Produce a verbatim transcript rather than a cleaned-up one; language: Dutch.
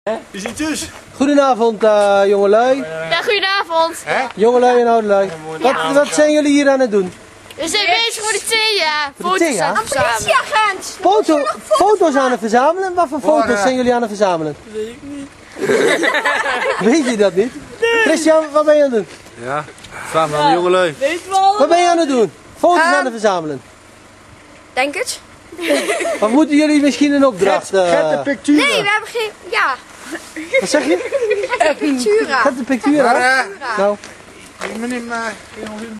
Je ziet dus. Goedenavond uh, jongelui. Ja, goedenavond. Hè? Jongelui en oudelui. Wat, wat zijn jullie hier aan het doen? We zijn bezig voor de Thea. Voor de Thea? Foto's aan het verzamelen. Foto, foto's aan het verzamelen? Wat voor foto's Voor, uh, zijn jullie aan het verzamelen? Weet ik niet. Weet je dat niet? Nee. Christian, wat ben je aan het doen? Ja, samen aan de jongelui. Wat ben je aan het doen? Foto's um, aan het verzamelen. Denk het. Of moeten jullie misschien een opdracht? Uh... Get de picturen. Nee, we hebben geen... Ja. Wat zeg je? Get de picturen. Get de picturen. Maar, uh, Nou. ik ben niet, uh,